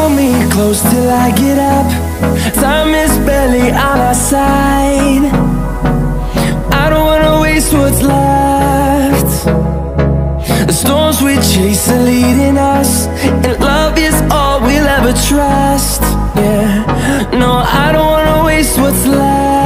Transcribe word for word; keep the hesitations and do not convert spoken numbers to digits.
hold me close till I get up. Time is barely on our side. I don't wanna waste what's left. The storms we chase are leading us, and love is all we'll ever trust. Yeah, no, I don't wanna waste what's left.